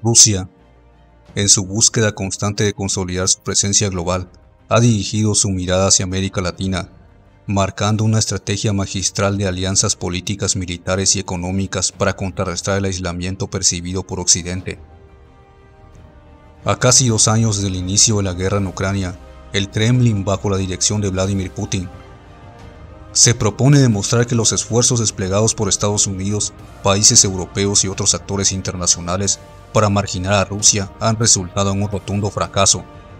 Rusia, en su búsqueda constante de consolidar su presencia global, ha dirigido su mirada hacia América Latina, marcando una estrategia magistral de alianzas políticas, militares y económicas para contrarrestar el aislamiento percibido por Occidente. A casi 2 años del inicio de la guerra en Ucrania, el Kremlin, bajo la dirección de Vladimir Putin, se propone demostrar que los esfuerzos desplegados por Estados Unidos, países europeos y otros actores internacionales para marginar a Rusia han resultado en un rotundo fracaso.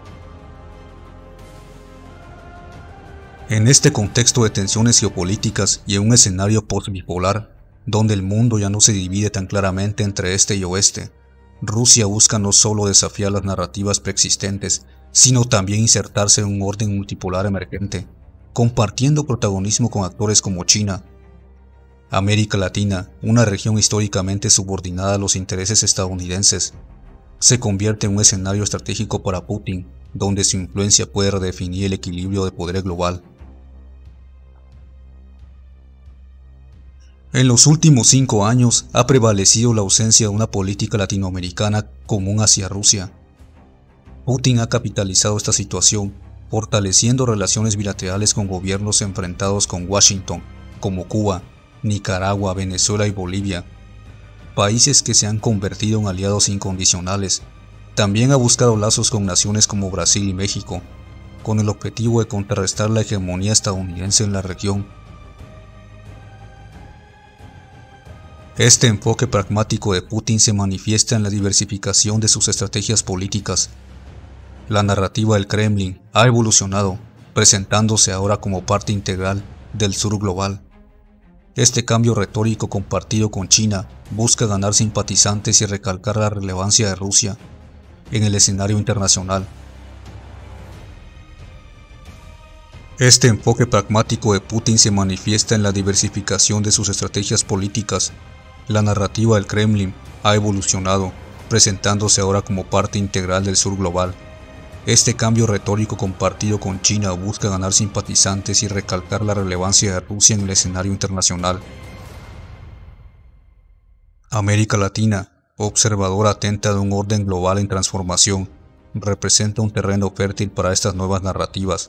En este contexto de tensiones geopolíticas y en un escenario post-bipolar, donde el mundo ya no se divide tan claramente entre este y oeste, Rusia busca no solo desafiar las narrativas preexistentes, sino también insertarse en un orden multipolar emergente, compartiendo protagonismo con actores como China. América Latina, una región históricamente subordinada a los intereses estadounidenses, se convierte en un escenario estratégico para Putin, donde su influencia puede redefinir el equilibrio de poder global. En los últimos 5 años ha prevalecido la ausencia de una política latinoamericana común hacia Rusia. Putin ha capitalizado esta situación, fortaleciendo relaciones bilaterales con gobiernos enfrentados con Washington, como Cuba, Nicaragua, Venezuela y Bolivia, países que se han convertido en aliados incondicionales. También ha buscado lazos con naciones como Brasil y México, con el objetivo de contrarrestar la hegemonía estadounidense en la región. Este enfoque pragmático de Putin se manifiesta en la diversificación de sus estrategias políticas. La narrativa del Kremlin ha evolucionado, presentándose ahora como parte integral del sur global. Este cambio retórico compartido con China busca ganar simpatizantes y recalcar la relevancia de Rusia en el escenario internacional. Este enfoque pragmático de Putin se manifiesta en la diversificación de sus estrategias políticas. La narrativa del Kremlin ha evolucionado, presentándose ahora como parte integral del sur global. Este cambio retórico compartido con China busca ganar simpatizantes y recalcar la relevancia de Rusia en el escenario internacional. América Latina, observadora atenta de un orden global en transformación, representa un terreno fértil para estas nuevas narrativas.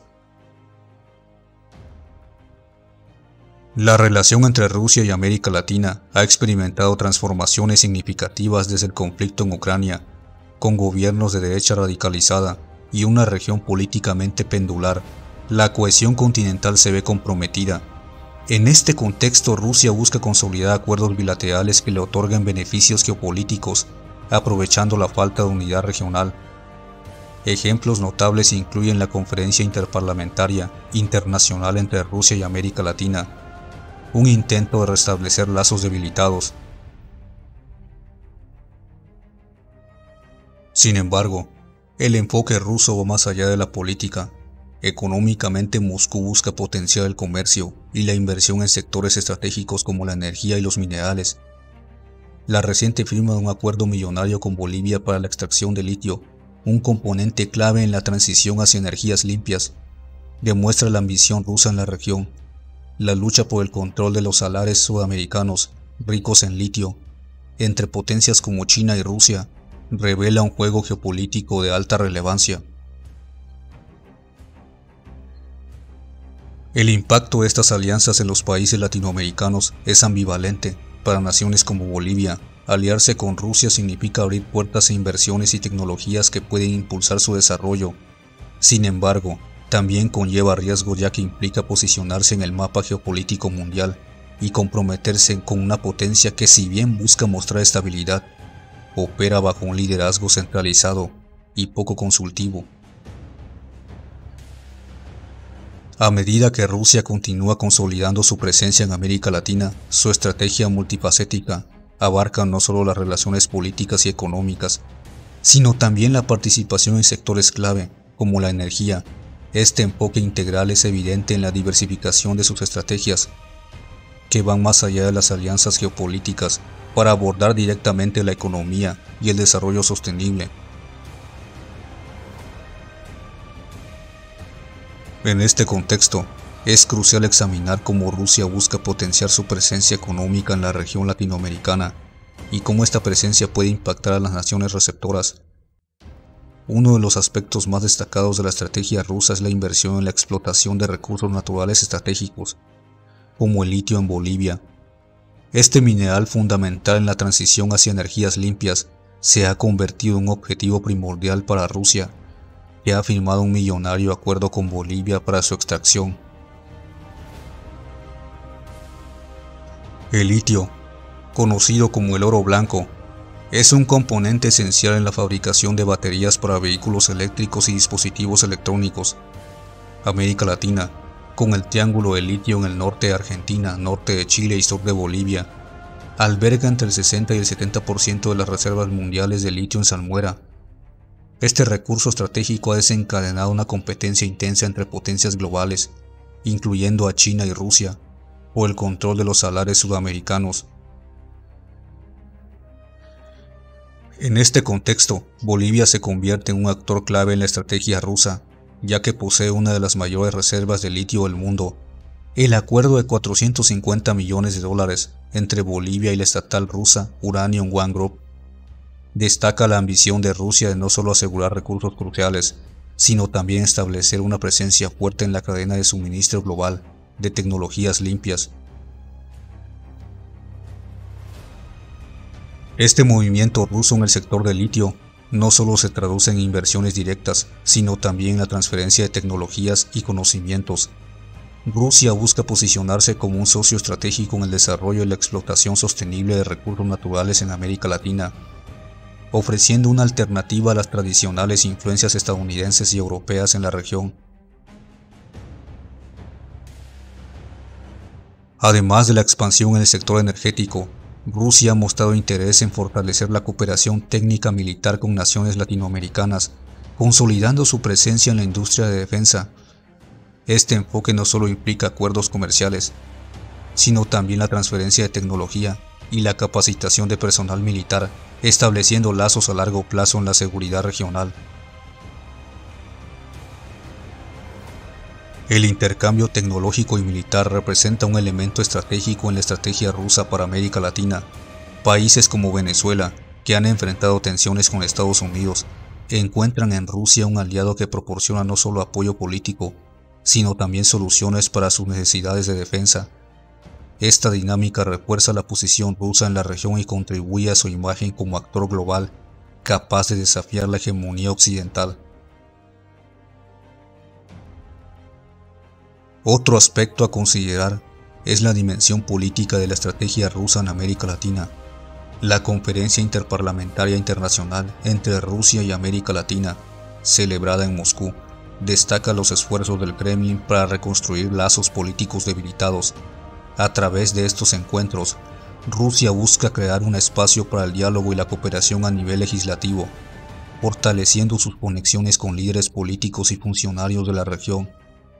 La relación entre Rusia y América Latina ha experimentado transformaciones significativas desde el conflicto en Ucrania, con gobiernos de derecha radicalizada y una región políticamente pendular. La cohesión continental se ve comprometida. En este contexto, Rusia busca consolidar acuerdos bilaterales que le otorguen beneficios geopolíticos, aprovechando la falta de unidad regional. Ejemplos notables incluyen la Conferencia Interparlamentaria Internacional entre Rusia y América Latina, un intento de restablecer lazos debilitados. Sin embargo, el enfoque ruso va más allá de la política. Económicamente, Moscú busca potenciar el comercio y la inversión en sectores estratégicos como la energía y los minerales. La reciente firma de un acuerdo millonario con Bolivia para la extracción de litio, un componente clave en la transición hacia energías limpias, demuestra la ambición rusa en la región. La lucha por el control de los salares sudamericanos, ricos en litio, entre potencias como China y Rusia, revela un juego geopolítico de alta relevancia. El impacto de estas alianzas en los países latinoamericanos es ambivalente. Para naciones como Bolivia, aliarse con Rusia significa abrir puertas a inversiones y tecnologías que pueden impulsar su desarrollo. Sin embargo, también conlleva riesgos, ya que implica posicionarse en el mapa geopolítico mundial y comprometerse con una potencia que, si bien busca mostrar estabilidad, opera bajo un liderazgo centralizado y poco consultivo. A medida que Rusia continúa consolidando su presencia en América Latina, su estrategia multifacética abarca no solo las relaciones políticas y económicas, sino también la participación en sectores clave, como la energía. Este enfoque integral es evidente en la diversificación de sus estrategias, que van más allá de las alianzas geopolíticas para abordar directamente la economía y el desarrollo sostenible. En este contexto, es crucial examinar cómo Rusia busca potenciar su presencia económica en la región latinoamericana. y cómo esta presencia puede impactar a las naciones receptoras. Uno de los aspectos más destacados de la estrategia rusa es la inversión en la explotación de recursos naturales estratégicos, como el litio en Bolivia. Este mineral fundamental en la transición hacia energías limpias se ha convertido en un objetivo primordial para Rusia, que ha firmado un millonario acuerdo con Bolivia para su extracción. El litio, conocido como el oro blanco, es un componente esencial en la fabricación de baterías para vehículos eléctricos y dispositivos electrónicos. América Latina, con el triángulo de litio en el norte de Argentina, norte de Chile y sur de Bolivia, alberga entre el 60 y el 70% de las reservas mundiales de litio en salmuera. Este recurso estratégico ha desencadenado una competencia intensa entre potencias globales, incluyendo a China y Rusia, por el control de los salares sudamericanos. En este contexto, Bolivia se convierte en un actor clave en la estrategia rusa, ya que posee una de las mayores reservas de litio del mundo. El acuerdo de $450 millones entre Bolivia y la estatal rusa Uranium One Group destaca la ambición de Rusia de no solo asegurar recursos cruciales, sino también establecer una presencia fuerte en la cadena de suministro global de tecnologías limpias. Este movimiento ruso en el sector del litio no solo se traduce en inversiones directas, sino también en la transferencia de tecnologías y conocimientos. Rusia busca posicionarse como un socio estratégico en el desarrollo y la explotación sostenible de recursos naturales en América Latina, ofreciendo una alternativa a las tradicionales influencias estadounidenses y europeas en la región. Además de la expansión en el sector energético, Rusia ha mostrado interés en fortalecer la cooperación técnica militar con naciones latinoamericanas, consolidando su presencia en la industria de defensa. Este enfoque no solo implica acuerdos comerciales, sino también la transferencia de tecnología y la capacitación de personal militar, estableciendo lazos a largo plazo en la seguridad regional. El intercambio tecnológico y militar representa un elemento estratégico en la estrategia rusa para América Latina. Países como Venezuela, que han enfrentado tensiones con Estados Unidos, encuentran en Rusia un aliado que proporciona no solo apoyo político, sino también soluciones para sus necesidades de defensa. Esta dinámica refuerza la posición rusa en la región y contribuye a su imagen como actor global, capaz de desafiar la hegemonía occidental. Otro aspecto a considerar es la dimensión política de la estrategia rusa en América Latina. La Conferencia Interparlamentaria Internacional entre Rusia y América Latina, celebrada en Moscú, destaca los esfuerzos del Kremlin para reconstruir lazos políticos debilitados. A través de estos encuentros, Rusia busca crear un espacio para el diálogo y la cooperación a nivel legislativo, fortaleciendo sus conexiones con líderes políticos y funcionarios de la región.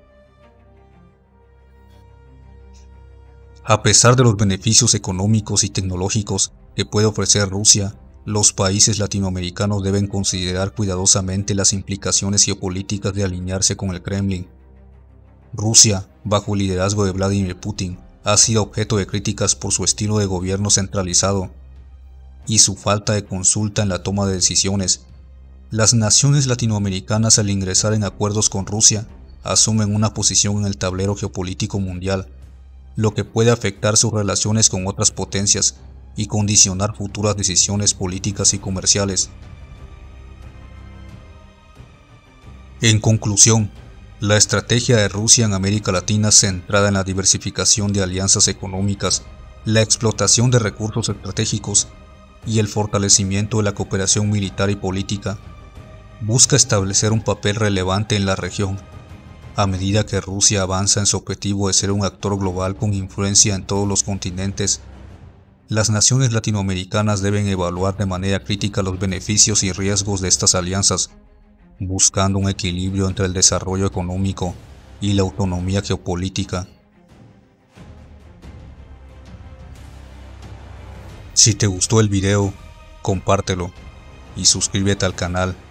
A pesar de los beneficios económicos y tecnológicos que puede ofrecer Rusia, los países latinoamericanos deben considerar cuidadosamente las implicaciones geopolíticas de alinearse con el Kremlin. Rusia, bajo el liderazgo de Vladimir Putin, ha sido objeto de críticas por su estilo de gobierno centralizado y su falta de consulta en la toma de decisiones. Las naciones latinoamericanas, al ingresar en acuerdos con Rusia, asumen una posición en el tablero geopolítico mundial, lo que puede afectar sus relaciones con otras potencias y condicionar futuras decisiones políticas y comerciales. En conclusión, la estrategia de Rusia en América Latina, centrada en la diversificación de alianzas económicas, la explotación de recursos estratégicos y el fortalecimiento de la cooperación militar y política, busca establecer un papel relevante en la región. A medida que Rusia avanza en su objetivo de ser un actor global con influencia en todos los continentes, las naciones latinoamericanas deben evaluar de manera crítica los beneficios y riesgos de estas alianzas, buscando un equilibrio entre el desarrollo económico y la autonomía geopolítica. Si te gustó el video, compártelo y suscríbete al canal